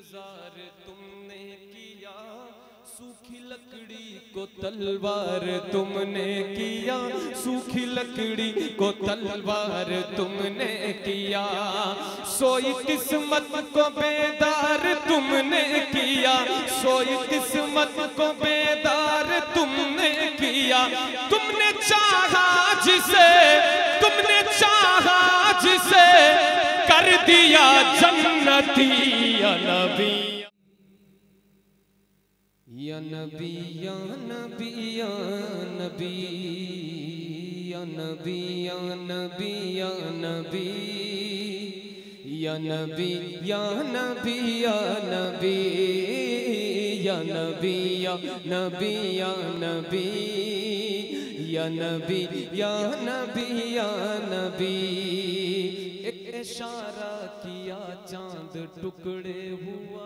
गुलजार तुमने किया, सूखी लकड़ी को तलवार तुमने किया, सूखी लकड़ी को तलवार तुमने किया। सोई किस्मत को बेदार तुमने किया, सोई किस्मत को बेदार तुमने किया। तुमने चाहा जिसे, तुमने चाहा जिसे, कर दिया जन्नती। या नबी या नबी या नबी या नबी या नबी या नबी या नबी या नबी या नबी या नबी या नबी या नबी या नबी या नबी या नबी या नबी। एक इशारा किया चांद टुकड़े हुआ,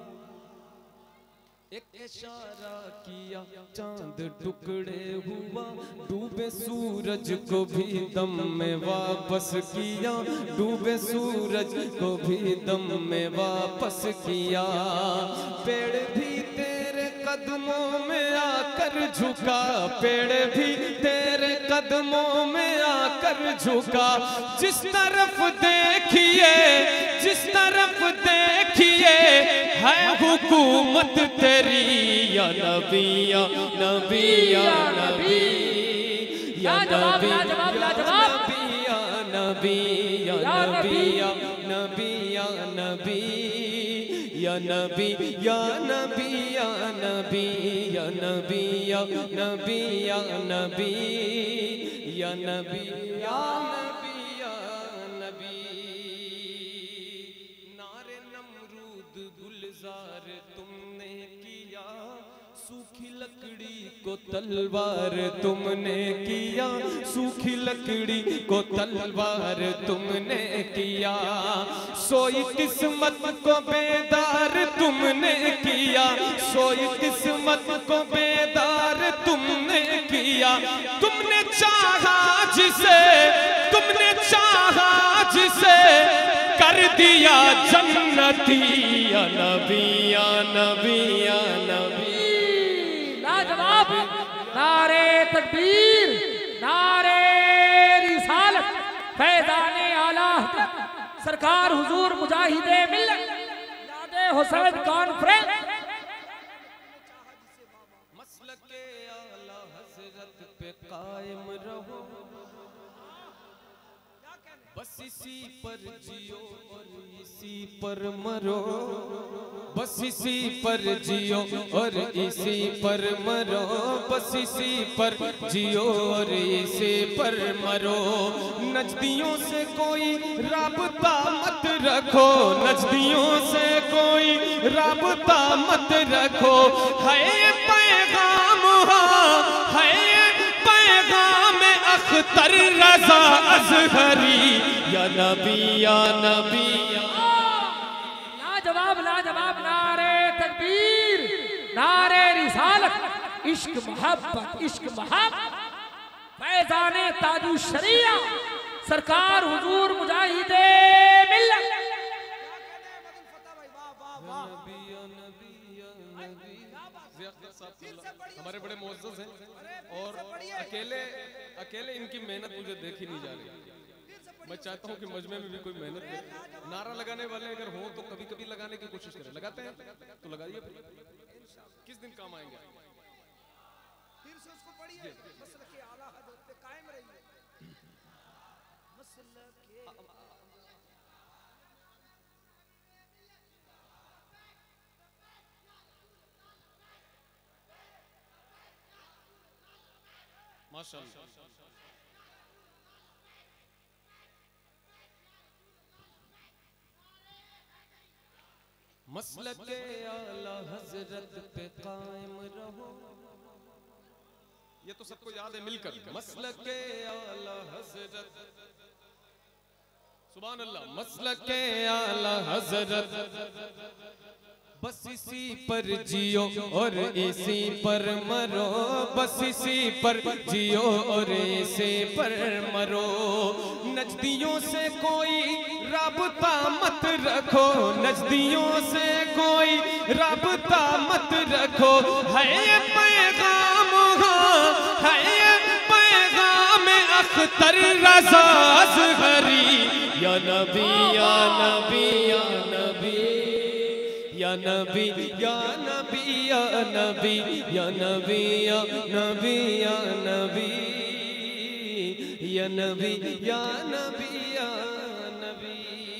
एक इशारा किया चांद टुकड़े हुआ। डूबे सूरज को भी दम में वापस किया, डूबे सूरज को भी दम में वापस किया। पेड़ भी तेरे कदमों में आकर झुका, पेड़ भी तेरे कदमों में आकर झुका। जिस तरफ देखिए, जिस तरफ देखिए है हुकूमत तेरी। या नबी या नबी या नबी या नबी या नबी या नबी या नबी या नबी या नबी या नबी या नबी या नबी या नबी या नबी या नबी या नबी या नबी। नारे नमरूद गुलजार तुमने किया, सूखी लकड़ी को तलवार तुमने किया, सूखी लकड़ी को तलवार तुमने किया। सोई किस्मत को बेदार तुमने किया, सोई किस्मत को बेदार तुमने किया। तुमने चाहा जिसे, तुमने चाहा जिसे, कर दिया जन्नती। या नबी या नबी या नबी। लाजवाब। नारे तकबीर, नारे रिसालत, फैज़ाने आला सरकार हुजूर मुजाहिदे मिल्लत यादे हुसैन कॉन्फ्रेंस। मसलके आला हज़रत पे कायम रहो, बस इसी पर जियो और इसी पर मरो, बस इसी पर जियो और इसी पर मरो, बस इसी पर जियो और इसी पर मरो। नजदियों से कोई राबता मत रखो, नजदियों से कोई राबता मत रखो। है पैगाम है पैगाम अख्तर रज़ा अज़हरी। या नबी या नबी। लाजवाब लाजवाब। नारे तकबीर, नारे रिसालत, इश्क मोहब्बत, इश्क मोहब्बत, फैज़ाने ताजु शरिया सरकार हुजूर मुजाहिदे मिल्लत। हमारे बड़े मोअज़्ज़ज़ हैं और अकेले अकेले इनकी मेहनत मुझे देखी नहीं जा रही। मैं चाहता हूँ कि मजमे में भी कोई मेहनत करे। नारा लगाने वाले अगर हो तो कभी कभी लगाने की कोशिश करें। लगाते हैं तो लगाइए, किस दिन काम आएंगे। फिर से उसको पढ़िए, मसलके आला हज़रत पे कायम रहिए। मसलके माशाअल्लाह। मसलके आला हज़रत पे कायम रहो। ये तो सबको याद है मिलकर। मसलके आला हज़रत, सुभान अल्लाह। मसलके आला हज़रत बस इसी पर जियो और इसी पर मरो, बस इसी पर जियो और इसी पर मरो। नजदियों से कोई राबता मत रखो, नजदियों से कोई राबता मत रखो। है ये पैगाम, है ये पैगाम अख्तर रज़ा असग़री। या नबी या नबी या नबी या नबी या नबी या नबी या नबी या नबी या नबी या नबी या नबी या नबी।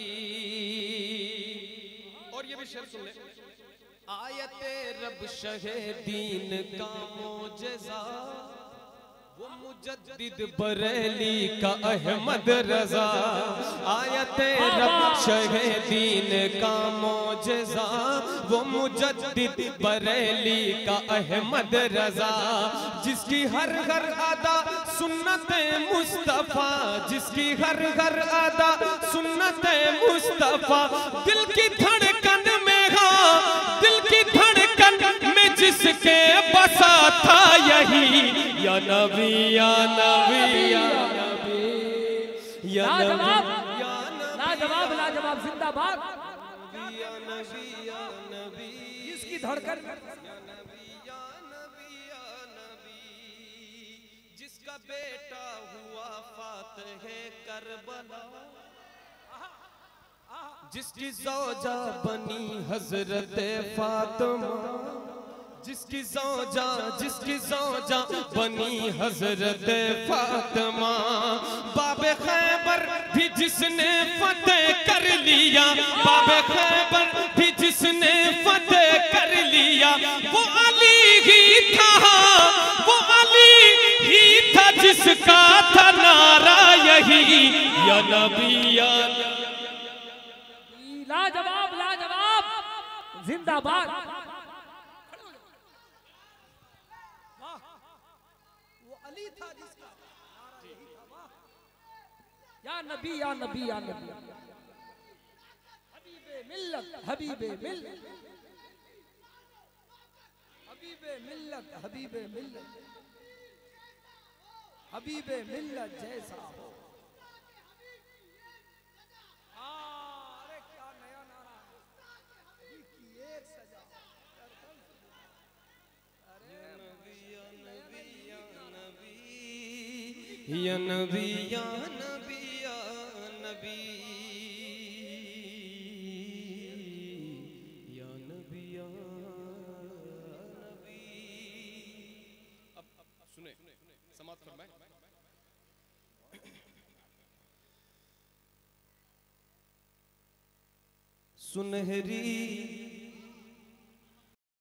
और ये भी शेर सुन ले। आयते रब शहे दीन का मोजज़ा, वो मुजद्दिद बरेली का अहमद रजा। आयते रब शहे दीन का मोजज़ा, वो मुजद्दिद बरेली का अहमद रजा। जिसकी हर हर अदा सुन्नत मुस्तफा, जिसकी हर हर अदा सुन्नत मुस्तफा। दिल की धड़कन में हो, दिल की धड़कन में जिसके बसा था यही। या नबी या नबी या नबी या नबी या लाजवाब लाजवाब जिंदाबाद। या नबी या नबी इसकी धड़कन या नबी या नबी या नबी। जिसका बेटा हुआ फातह करबला, जिसकी ज़ौजा बनी हजरत फातिमा, जिसकी ज़ौजा बनी हजरत फातिमा। बाबे खैबर भी जिसने फतेह कर लिया, बाबे खैबर भी जिसने फतेह कर लिया। वो अली ही था, वो अली ही था जिसका था नारा यही। या नबी या लाजवाब लाजवाब जिंदाबाद। वो अली था जिसका नारा यही था। वाह। या नबी या नबी या नबी। हबीबे मिल्लत हबीबे मिल्लत हबीबे मिल्लत हबीबे मिल्लत हबीबे मिल्लत जैसा हो। अरे क्या नया नारा है। अभी की एक सजा। या नबी या नबी या नबी या नबी या नबी। अब सुने, समाप्त फरमाए। सुनहरी